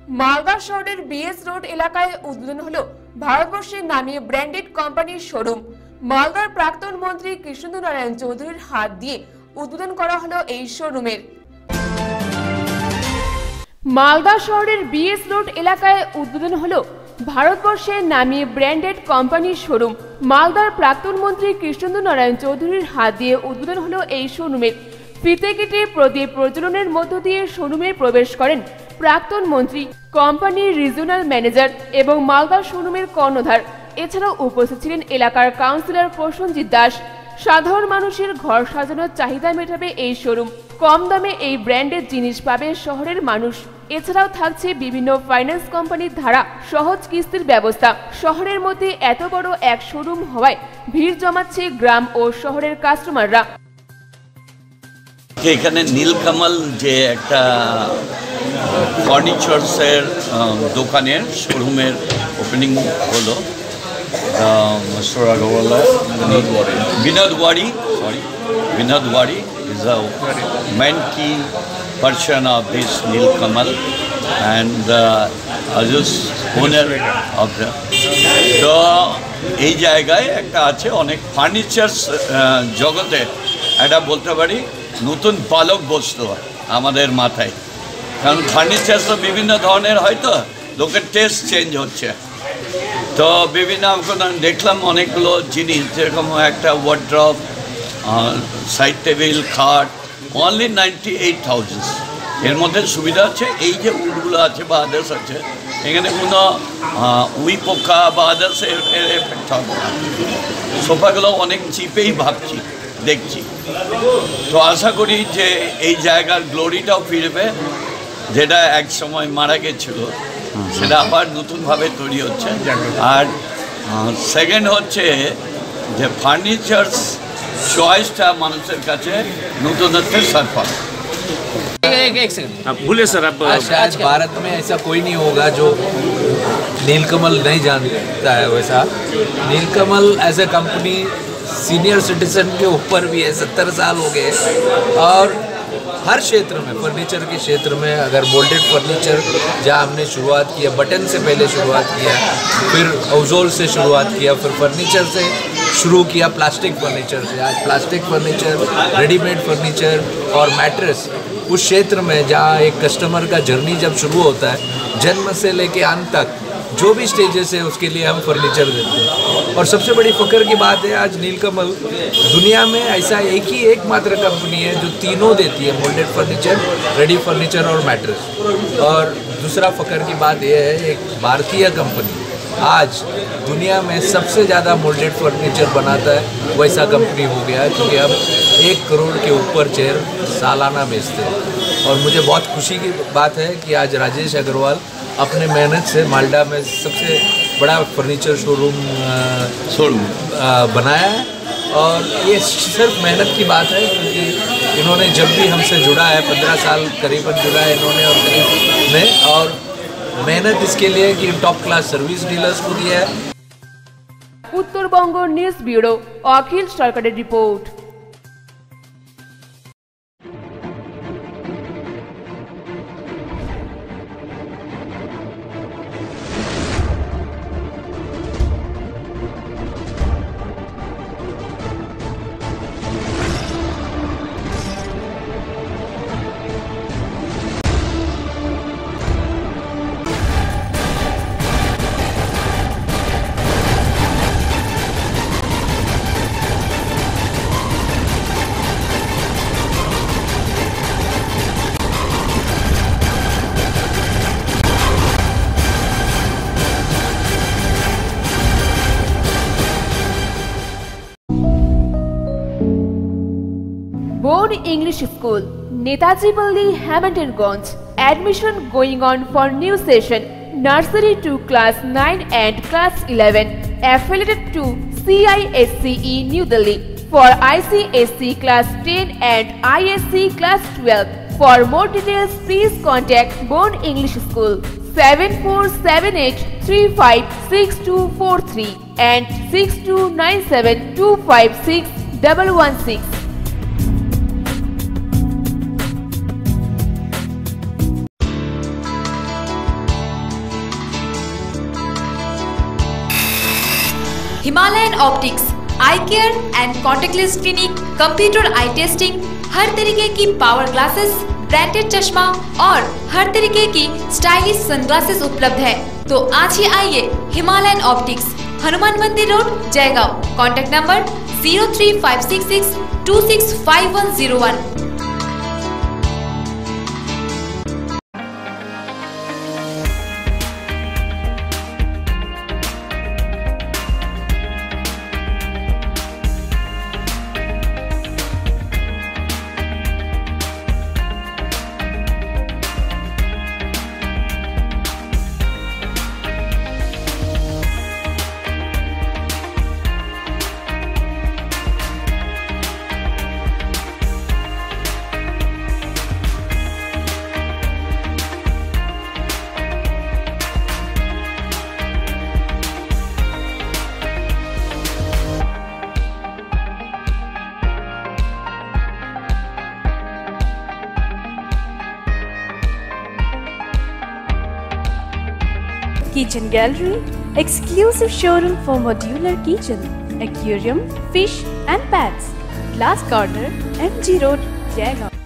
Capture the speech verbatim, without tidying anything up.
মালদা শহরের BS road এলাকায় উদ্বোধন হলো ভারতবর্ষের নামী ব্র্যান্ডেড কোম্পানির শোরুম। মালদার প্রাক্তন মন্ত্রী কৃষ্ণেন্দু নারায়ণ চৌধুরীর হাত দিয়ে উদ্বোধন করা হলো এই শোরুমের। মালদা শহরের বিএস রোড এলাকায় উদ্বোধন হলো ভারতবর্ষের নামী ব্র্যান্ডেড কোম্পানির শোরুম। মালদার প্রাক্তন মন্ত্রী কৃষ্ণেন্দু নারায়ণ চৌধুরীর হাত দিয়ে উদ্বোধন হলো এই শোরুমের। ফিতে কেটে প্রদীপ প্রজ্বলনের মধ্য দিয়ে শোরুমে প্রবেশ করেন প্রাক্তন মন্ত্রী, কোম্পানির রিজিওনাল ম্যানেজার এবং মালদা শোরুমের কর্ণধার। এছাড়াও উপস্থিত ছিলেন এলাকার কাউন্সিলর প্রসেনজিৎ দাস। সাধারণ মানুষের ঘর সাজানোর চাহিদা মেটাবে এই শোরুম। কম দামে এই ব্র্যান্ডের জিনিস পাবে শহরের মানুষ। এছাড়াও থাকছে বিভিন্ন ফাইন্যান্স কোম্পানির ধারা সহজ কিস্তির ব্যবস্থা। শহরের মধ্যে এত বড় এক শোরুম হওয়ায় ভিড় জমাচ্ছে গ্রাম ও শহরের কাস্টমাররা। এখানে নীলকমল যে একটা ফার্নিচার্সের দোকানের শোরুমের ওপেনিং হলো, mister Agarwal Vinod Wari sorry Vinod Wari is the main key person of this Nilkamal and uh, Ajus owner of the তো এই জায়গায় একটা আছে অনেক ফার্নিচার জগতে এটা বলতে পারি নতুন পালক বসতো আমাদের মাথায়, কারণ ফার্নিচার তো বিভিন্ন ধরনের হয়তো লোকের টেস্ট চেঞ্জ হচ্ছে। তো বিভিন্ন দেখলাম অনেকগুলো জিনিস, যেরকম একটা ওয়ার্ড্রপ, সাইড টেবিল, খাট, অনলি নাইনটি এইট থাউজেন্ড। এর মধ্যে সুবিধা আছে এই যে উডগুলো আছে বা আদার্স আছে, এখানে কোনো উই পোকা বা আদার্স এর এফেক্ট হবে না। সোফাগুলো অনেক চিপেই ভাবছি দেখছি। তো আশা করি যে এই জায়গার গ্লোরিটাও ফিরবে, যেটা এক সময় মারা গেছিল সেটা আবার নতুনভাবে তৈরি হচ্ছে। আর সেকেন্ড হচ্ছে যে ফার্নিচার্স চয়েসটা মানুষের কাছে নতুনত্বের সার্ফা। बोलिए सर आप। आज, आज भारत में ऐसा कोई नहीं होगा जो नीलकमल नहीं जानता है। वैसा Nilkamal as a company senior citizen के ऊपर भी है, सत्तर साल हो गए और हर क्षेत्र में फर्नीचर के क्षेत्र में अगर मोल्डेड फर्नीचर जहाँ हमने शुरुआत किया, बटन से पहले शुरुआत किया, फिर हाउसहोल से शुरुआत किया, फिर फर्नीचर से शुरू किया, प्लास्टिक फर्नीचर से। आज प्लास्टिक फर्नीचर, रेडीमेड फर्नीचर और मैट्रेस उस क्षेत्र में जहाँ एक कस्टमर का जर्नी जब शुरू होता है, जन्म से लेके अंत तक जो भी स्टेजेस है उसके लिए हम फर्नीचर देते हैं। और सबसे बड़ी फ़ख्र की बात है आज नीलकमल दुनिया में ऐसा एक ही एकमात्र कंपनी है जो तीनों देती है, मोल्डेड फर्नीचर, रेडी फर्नीचर और मैट्रेस। और दूसरा फ़ख्र की बात यह है एक भारतीय कंपनी आज दुनिया में सबसे ज़्यादा मोल्डेड फर्नीचर बनाता है वैसा कंपनी हो गया है, क्योंकि हम एक करोड़ के ऊपर चेयर सालाना बेचते हैं। और मुझे बहुत खुशी की बात है कि आज राजेश अग्रवाल अपने मेहनत से मालदा में सबसे बड़ा फर्नीचर शोरूम शोरूम बनाया है। और ये सिर्फ मेहनत की बात है, क्योंकि इन्होंने जब भी हमसे जुड़ा है, पंद्रह साल करीबन जुड़ा है इन्होंने और करीब में, और मेहनत इसके लिए कि टॉप क्लास सर्विस डीलर्स को दिया है। उत्तरबंग न्यूज ब्यूरो, अखिल सरकारेर report. Board English School, Netaji Palli, Hamiltonganj. Admission going on for new session, nursery to class nine and class eleven. Affiliated to C I S C E New Delhi. For I C S C class ten and I S C class twelve. For more details, please contact Board English School seven four seven eight three five six two four three and six two nine seven two five six one one six. Optics, eye care and contactless clinic, computer eye testing, हर तरीके की power glasses, branded चश्मा और हर तरीके की stylish sunglasses उपलब्ध है। तो आज ही आइए Himalayan optics, Hanuman Mandir road, Jaigaon. Contact number zero three five six six two six five one zero one. Kitchen Gallery, exclusive showroom for modular kitchen, aquarium, fish and pets. Glass Corner, M G Road, Jaigaon.